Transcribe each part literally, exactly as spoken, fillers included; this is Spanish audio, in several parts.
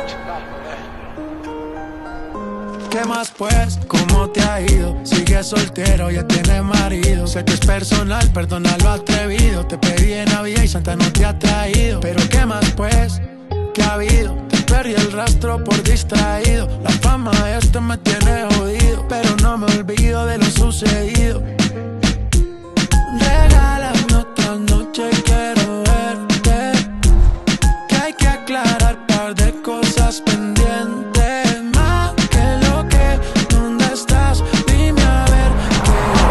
¿Qué más pues? ¿Cómo te ha ido? Sigues soltero, ya tienes marido. Sé que es personal, perdona lo atrevido. Te pedí en Navidad y Santa no te ha traído. Pero ¿qué más pues? ¿Qué ha habido? Te perdí el rastro por distraído. La fama de este me tiene jodido, pero no me olvido de lo sucedido. Regálame otra noche, quiero verte. Que hay que aclarar un par de cosas pendientes. Más que lo que, ¿dónde estás? Dime a ver que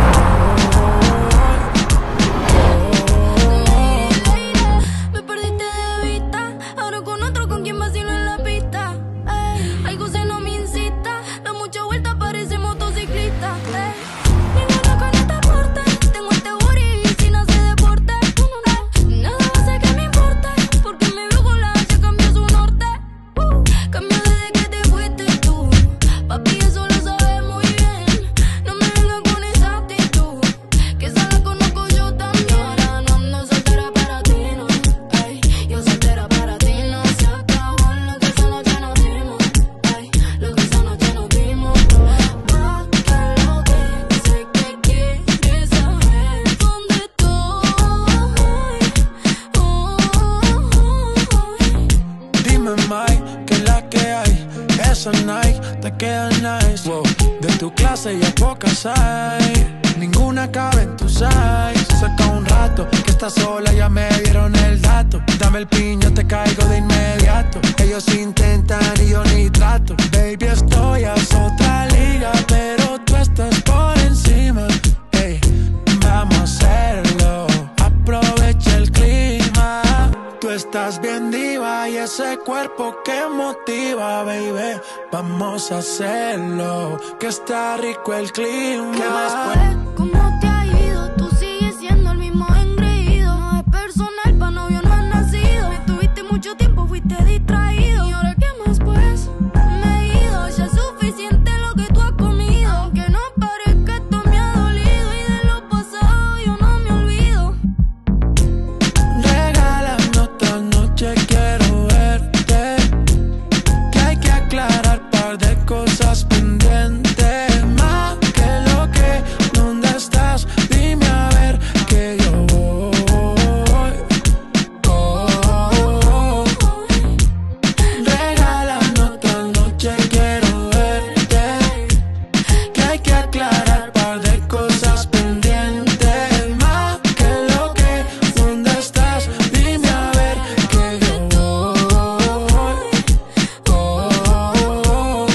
me perdiste de vista. Ahora con otro, con quien vacilo en la pista. Ey, algo se no me incita. Da mucha vuelta, parece motociclista. Ey, ninguna con este porte. Tengo este booty y si no hace deporte. Ey, nada va a hacer que me importe. Porque mi brújula ya cambió su norte. Uh, cambió desde que te fuiste tú. Papi, eso lo sabes muy bien. No me vengas con esa actitud, que esa la conozco yo también. Ahora no ando soltera para ti, no. Ay, yo soltera para ti, no. Se acabó lo que esa noche nos dimos. Ay, lo que esa noche nos dimos. Más que lo que sé que quieres saber dónde estoy. Oh, dime, Mike, que es la que hay. Esa Nike te queda nice. Wow. De tu clase ya pocas hay. Ninguna cabe en tu size. Saca un rato que estás sola, ya me dieron el dato. Dame el piño, te caigo de inmediato. Ellos intentan y yo ni trato. Baby, estoy a otra liga, pero tú estás por encima. Ey, vamos a hacerlo. Aprovecha el clima. Tú estás bien diva y ese cuerpo que motiva, baby. Vamos a hacerlo, que está rico el clima. ¿Qué más pues? ¿cómo te ha ido? Tú sigues siendo el mismo engreído. No es personal, pa' novio no has nacido. Me tuviste mucho tiempo, fuiste distraído. ¿Y ahora qué más pues? Me he ido, ya es suficiente lo que tú has comido. Aunque no parezca, esto me ha dolido. Y de lo pasado yo no me olvido. Regálame otra noche, quiero verte. Que hay que aclarar un par de cosas pendientes. Más que lo que, ¿dónde estás? Dime a ver que yo voy. Oh, regálame otra noche, quiero verte. Que hay que aclarar un par de cosas pendientes. Más que lo que, ¿dónde estás? Dime a ver que yo voy. Oh,